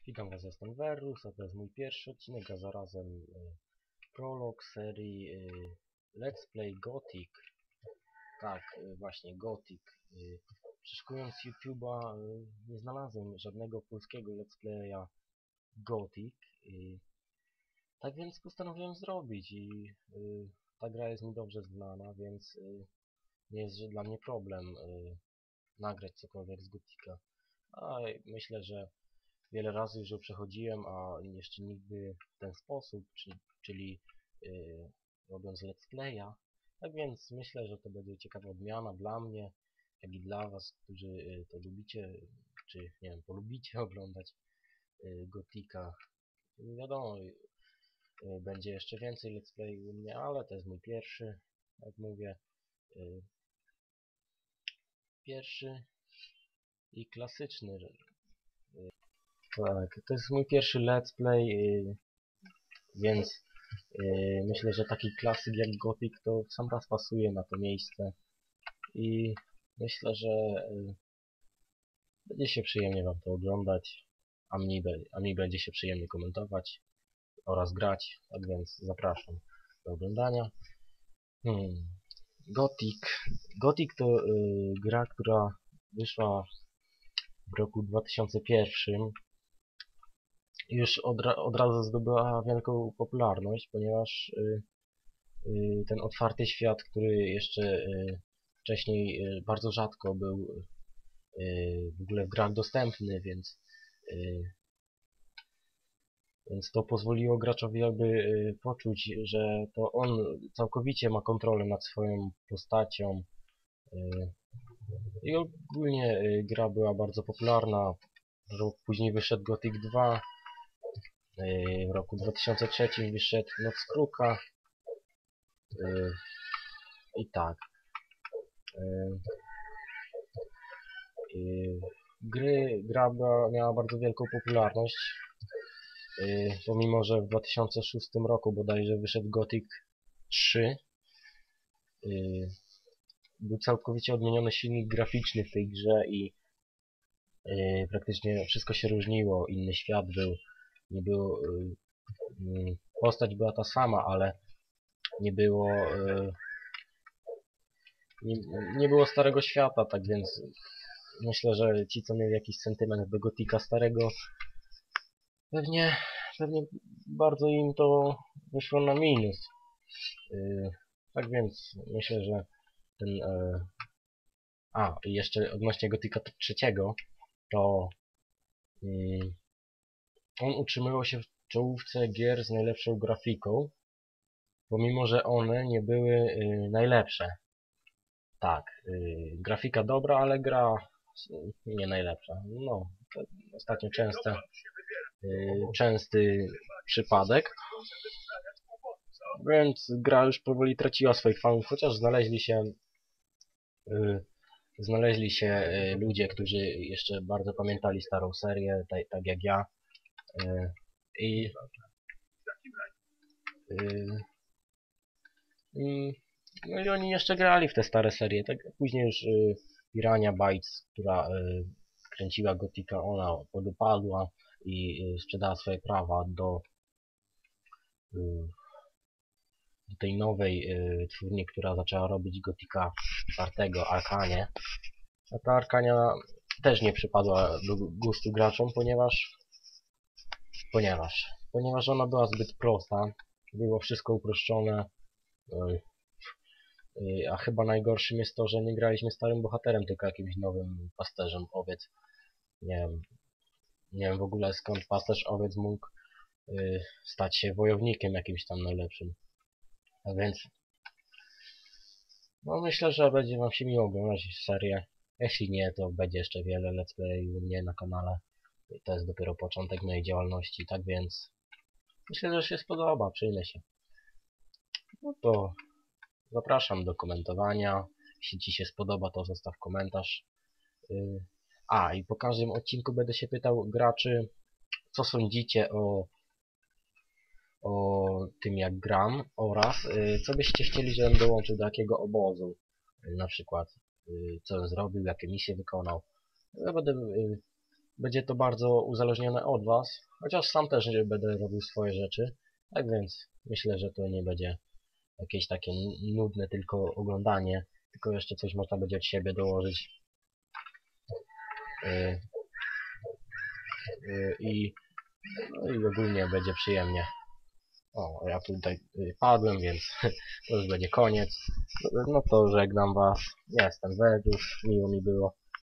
Witam Was, jestem Verus, a to jest mój pierwszy odcinek, a zarazem prolog serii Let's Play Gothic. Tak, właśnie Gothic. Przeszukując YouTube'a nie znalazłem żadnego polskiego Let's Playa Gothic. Tak więc postanowiłem zrobić i ta gra jest mi dobrze znana, więc nie jest dla mnie problem nagrać cokolwiek z Gothica. A myślę, że wiele razy już ją przechodziłem, a jeszcze nigdy w ten sposób, czyli robiąc let's playa. Tak więc myślę, że to będzie ciekawa odmiana dla mnie, jak i dla Was, którzy to lubicie, czy nie wiem, polubicie oglądać Gothica. Wiadomo, będzie jeszcze więcej let's play u mnie, ale to jest mój pierwszy, jak mówię, pierwszy i klasyczny. Tak, to jest mój pierwszy let's play, więc myślę, że taki klasyk jak Gothic to w sam raz pasuje na to miejsce i myślę, że będzie się przyjemnie Wam to oglądać, a mi będzie się przyjemnie komentować oraz grać, tak więc zapraszam do oglądania. Gothic to gra, która wyszła w roku 2001. Już od razu zdobyła wielką popularność, ponieważ ten otwarty świat, który jeszcze wcześniej bardzo rzadko był w ogóle w grach dostępny, więc to pozwoliło graczowi jakby poczuć, że to on całkowicie ma kontrolę nad swoją postacią i ogólnie gra była bardzo popularna. Rok później wyszedł Gothic 2, w roku 2003 wyszedł Noc Kruka i tak. Gra miała bardzo wielką popularność, pomimo że w 2006 roku bodajże wyszedł Gothic 3. Był całkowicie odmieniony silnik graficzny w tej grze i praktycznie wszystko się różniło. Inny świat był, nie było, postać była ta sama, ale nie było nie było starego świata, tak więc myślę, że ci, co mieli jakiś sentyment do Gothica starego, pewnie bardzo im to wyszło na minus. Tak więc myślę, że ten... i jeszcze odnośnie Gothica trzeciego, to on utrzymywał się w czołówce gier z najlepszą grafiką, pomimo że one nie były najlepsze. Tak, grafika dobra, ale gra nie najlepsza. No, to ostatnio częsty przypadek. Więc gra już powoli traciła swoich fanów, chociaż znaleźli się ludzie, którzy jeszcze bardzo pamiętali starą serię, tak jak ja. No i oni jeszcze grali w te stare serie. Tak później już Piranha Bytes, która kręciła Gothica, ona podupadła i sprzedała swoje prawa do tej nowej twórni, która zaczęła robić Gothica 4, Arkanie. A ta Arkania też nie przypadła do gustu graczom, ponieważ ona była zbyt prosta. Było wszystko uproszczone. A chyba najgorszym jest to, że nie graliśmy starym bohaterem, tylko jakimś nowym pasterzem owiec. Nie wiem w ogóle skąd pasterz owiec mógł stać się wojownikiem jakimś tam najlepszym. A więc no myślę, że będzie Wam się miło oglądać serię. Jeśli nie, to będzie jeszcze wiele let's play u mnie na kanale. To jest dopiero początek mojej działalności, tak więc myślę, że się spodoba, przyjmę się. No to zapraszam do komentowania. Jeśli Ci się spodoba, to zostaw komentarz. I po każdym odcinku będę się pytał graczy, co sądzicie o tym, jak gram, oraz co byście chcieli, żebym dołączył do jakiego obozu. Na przykład co on zrobił, jakie misje wykonał. Ja będę będzie to bardzo uzależnione od Was, chociaż sam też nie będę robił swoje rzeczy, tak więc myślę, że to nie będzie jakieś takie nudne tylko oglądanie, tylko jeszcze coś można będzie od siebie dołożyć. Yy, no i ogólnie będzie przyjemnie. O, ja tutaj padłem, więc to już będzie koniec. No to żegnam Was. Ja jestem Wedus, miło mi było.